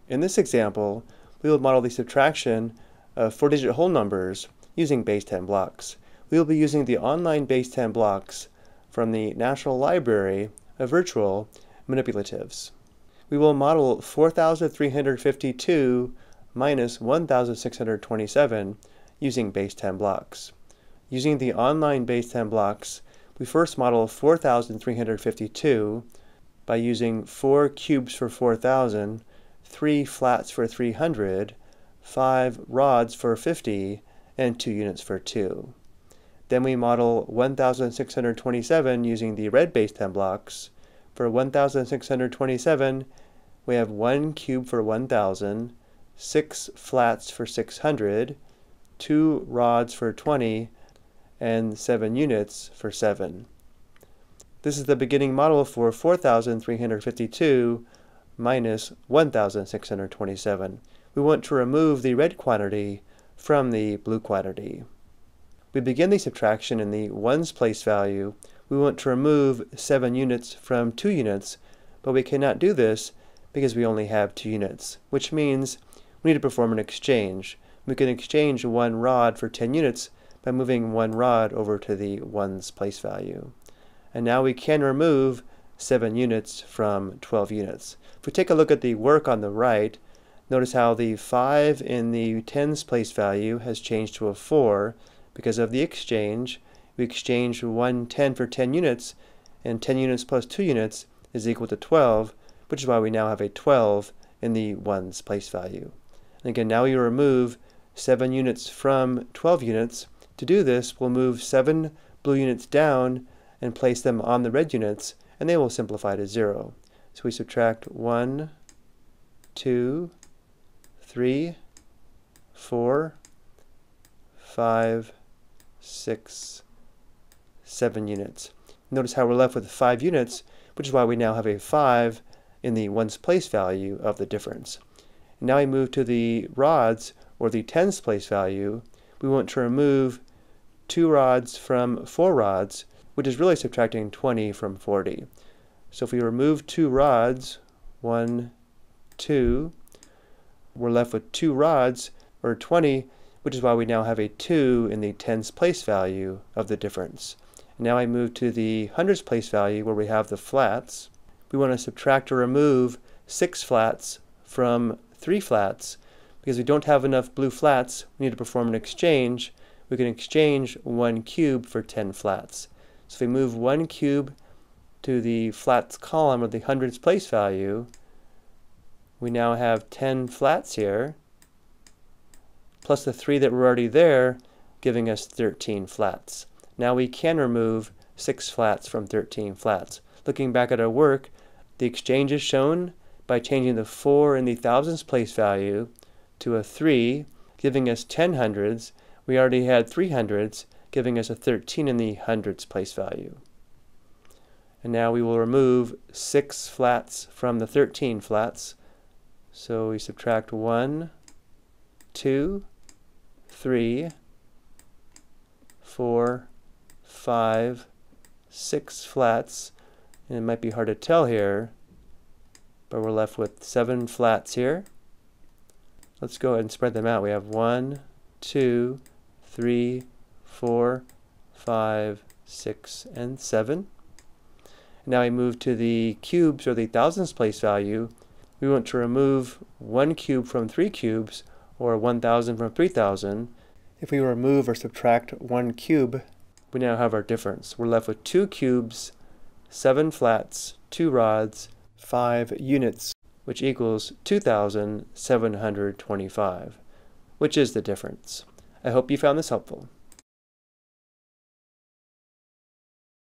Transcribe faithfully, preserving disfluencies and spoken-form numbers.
In this example, we will model the subtraction of four-digit whole numbers using base ten blocks. We will be using the online base ten blocks from the National Library of Virtual Manipulatives. We will model four thousand three hundred fifty-two minus one thousand six hundred twenty-seven using base ten blocks. Using the online base ten blocks, we first model four thousand three hundred fifty-two by using four cubes for four thousand, three flats for three hundred, five rods for fifty, and two units for two. Then we model one thousand six hundred twenty-seven using the red base ten blocks. For one thousand six hundred twenty-seven, we have one cube for one thousand, six flats for six hundred, two rods for twenty, and seven units for seven. This is the beginning model for four thousand three hundred fifty-two minus one thousand six hundred twenty-seven. We want to remove the red quantity from the blue quantity. We begin the subtraction in the ones place value. We want to remove seven units from two units, but we cannot do this because we only have two units, which means we need to perform an exchange. We can exchange one rod for ten units by moving one rod over to the ones place value. And now we can remove seven units from twelve units. If we take a look at the work on the right, notice how the five in the tens place value has changed to a four because of the exchange. We exchanged one ten for ten units, and ten units plus two units is equal to twelve, which is why we now have a twelve in the ones place value. And again, now we remove seven units from twelve units. To do this, we'll move seven blue units down and place them on the red units, and they will simplify to zero. So we subtract one, two, three, four, five, six, seven units. Notice how we're left with five units, which is why we now have a five in the ones place value of the difference. And now we move to the rods, or the tens place value. We want to remove two rods from four rods, which is really subtracting twenty from forty. So if we remove two rods, one, two, we're left with two rods, or twenty, which is why we now have a two in the tens place value of the difference. And now I move to the hundreds place value where we have the flats. We want to subtract or remove six flats from three flats. Because we don't have enough blue flats, we need to perform an exchange. We can exchange one cube for ten flats. So if we move one cube to the flats column of the hundreds place value, we now have ten flats here, plus the three that were already there, giving us thirteen flats. Now we can remove six flats from thirteen flats. Looking back at our work, the exchange is shown by changing the four in the thousands place value to a three, giving us ten hundreds. We already had three hundreds, giving us a thirteen in the hundreds place value. And now we will remove six flats from the thirteen flats. So we subtract one, two, three, four, five, six flats. And it might be hard to tell here, but we're left with seven flats here. Let's go ahead and spread them out. We have one, two, three, four, five, six, and seven. Now we move to the cubes, or the thousands place value. We want to remove one cube from three cubes, or one thousand from three thousand. If we remove or subtract one cube, we now have our difference. We're left with two cubes, seven flats, two rods, five units, which equals two thousand seven hundred twenty-five, which is the difference. I hope you found this helpful.